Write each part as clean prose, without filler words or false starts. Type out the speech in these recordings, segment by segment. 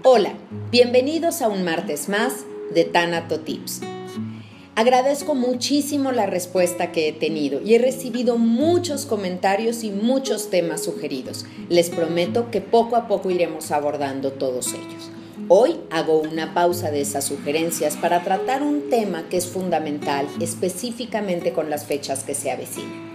Hola, bienvenidos a un martes más de Thanato Tips. Agradezco muchísimo la respuesta que he tenido y he recibido muchos comentarios y muchos temas sugeridos. Les prometo que poco a poco iremos abordando todos ellos. Hoy hago una pausa de esas sugerencias para tratar un tema que es fundamental, específicamente con las fechas que se avecinan.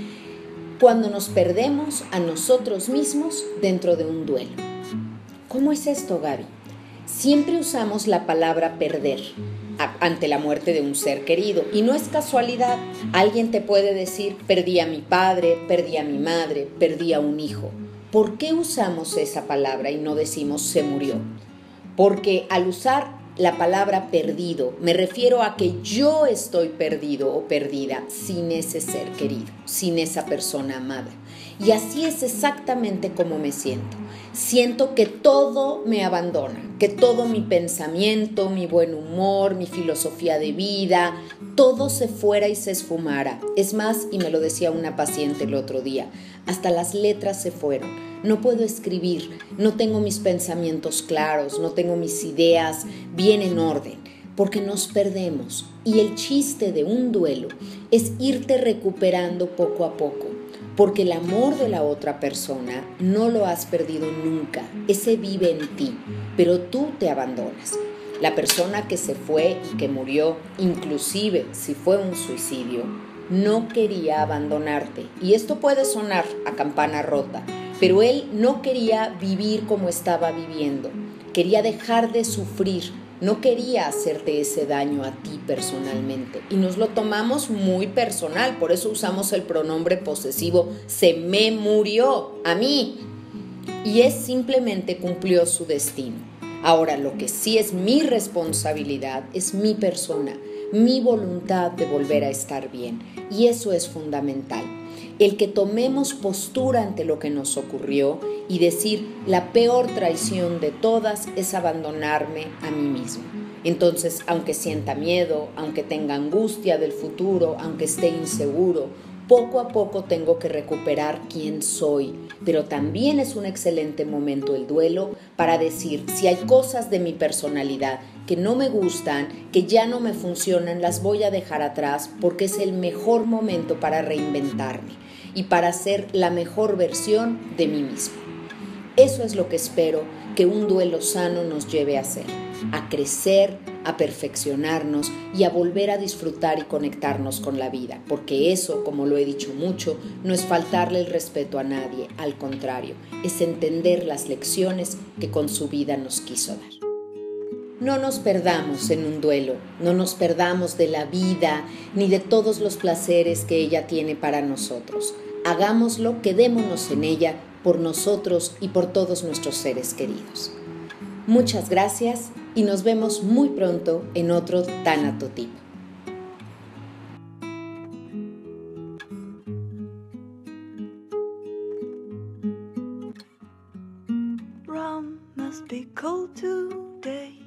Cuando nos perdemos a nosotros mismos dentro de un duelo. ¿Cómo es esto, Gaby? Siempre usamos la palabra perder ante la muerte de un ser querido y no es casualidad. Alguien te puede decir, perdí a mi padre, perdí a mi madre, perdí a un hijo. ¿Por qué usamos esa palabra y no decimos se murió? Porque al usar la palabra perdido, me refiero a que yo estoy perdido o perdida sin ese ser querido, sin esa persona amada. Y así es exactamente como me siento. Siento que todo me abandona, que todo mi pensamiento, mi buen humor, mi filosofía de vida, todo se fuera y se esfumara. Es más, y me lo decía una paciente el otro día, hasta las letras se fueron. No puedo escribir, no tengo mis pensamientos claros, no tengo mis ideas bien en orden, porque nos perdemos. Y el chiste de un duelo es irte recuperando poco a poco, porque el amor de la otra persona no lo has perdido nunca, ese vive en ti, pero tú te abandonas. La persona que se fue y que murió, inclusive si fue un suicidio, no quería abandonarte. Y esto puede sonar a campana rota, pero él no quería vivir como estaba viviendo, quería dejar de sufrir, no quería hacerte ese daño a ti personalmente. Y nos lo tomamos muy personal, por eso usamos el pronombre posesivo, se me murió a mí. Y es simplemente cumplió su destino. Ahora, lo que sí es mi responsabilidad es mi persona, mi voluntad de volver a estar bien. Y eso es fundamental. El que tomemos postura ante lo que nos ocurrió y decir, la peor traición de todas es abandonarme a mí mismo. Entonces, aunque sienta miedo, aunque tenga angustia del futuro, aunque esté inseguro, poco a poco tengo que recuperar quién soy. Pero también es un excelente momento el duelo para decir, si hay cosas de mi personalidad que no me gustan, que ya no me funcionan, las voy a dejar atrás porque es el mejor momento para reinventarme y para ser la mejor versión de mí mismo. Eso es lo que espero que un duelo sano nos lleve a hacer, a crecer, a perfeccionarnos y a volver a disfrutar y conectarnos con la vida, porque eso, como lo he dicho mucho, no es faltarle el respeto a nadie, al contrario, es entender las lecciones que con su vida nos quiso dar. No nos perdamos en un duelo, no nos perdamos de la vida ni de todos los placeres que ella tiene para nosotros. Hagámoslo, quedémonos en ella por nosotros y por todos nuestros seres queridos. Muchas gracias y nos vemos muy pronto en otro Thanato Tip. Rum must be cold today.